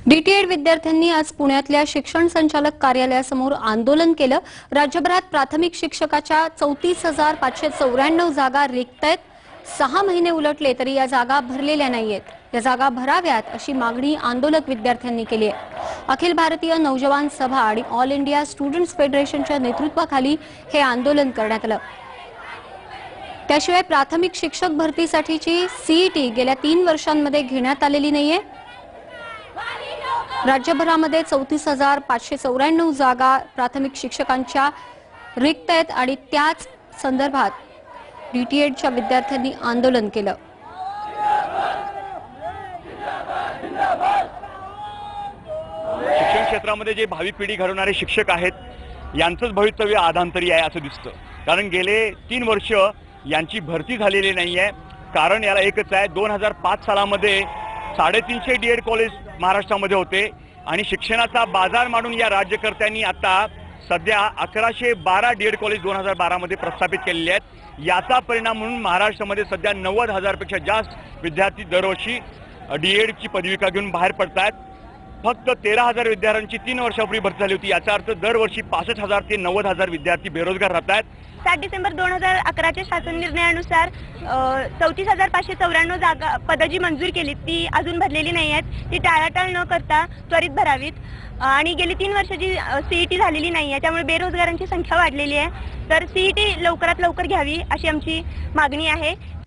डीटीएड विद्यार्थ्यांनी आज पुण्यातल्या शिक्षण संचालक कार्यालयासमोर आंदोलन केलं। राज्यभरात प्राथमिक शिक्षकाच्या 34,594 जागा रिक्त आहेत। 6 महिने उलटले तरी या जागा भरलेल्या नाहीयेत। या जागा भराव्यात अशी मागणी आंदोलक विद्यार्थ्यांनी केली आहे। अखिल भारतीय नौजवान सभा आणि ऑल इंडिया स्टुडंट्स फेडरेशनच्या नेतृत्वाखाली हे आंदोलन करण्यात आलं। त्याशिवाय प्राथमिक शिक्षक भरतीसाठीची सीईटी गेल्या 3 वर्षांमध्ये घेण्यात आलेली नाहीये। राज्यभरामध्ये 34,594 जागा प्राथमिक शिक्षकांच्या रिक्त आहेत आणि त्याच संदर्भात डीटीएडच्या विद्यार्थ्यांनी आंदोलन केलं। शिक्षण क्षेत्रामध्ये जे भावी पिढी घडवणारे शिक्षक आहेत यांचंच भवितव्य आधांतरी आहे असं दिसतं। कारण गेले 3 वर्ष यांची भरती झालेली नाहीये। कारण याला एकच आहे, 2005 सालामध्ये 350 डीएड कॉलेज महाराष्ट्रामध्ये होते आणि शिक्षणाचा बाजार मांडून या राज्यकर्त्यांनी आता सध्या 1112 डीएड कॉलेज 2012 मध्ये प्रस्थापित केलेले आहेत। याचा परिणाम म्हणून महाराष्ट्रामध्ये सध्या 90,000 पेक्षा जास्त विद्यार्थी दरवर्षी डीएडची पदविका घेऊन बाहेर पडतात। फक्त 13,000 विद्यार्थ्यांची 3 वर्षापूर्वी भरती झाली होती। याचा अर्थ दरवर्षी 65,000 ते 90,000 विद्यार्थी बेरोजगार राहतात। 7 डिसेंबर 2011च्या शासन निर्णयानुसार 34,594 जागा पदं जी मंजूर केली ती अजून भरलेली नाही आहेत। ती टाळाटाळ न करता त्वरित भरावीत आणि गेली 3 वर्षाची सीईटी झालेली नाही आहे, त्यामुळे बेरोजगारांची संख्या वाढलेली आहे। तर सीईटी लवकरात लवकर घ्यावी अशी आमची मागणी आहे।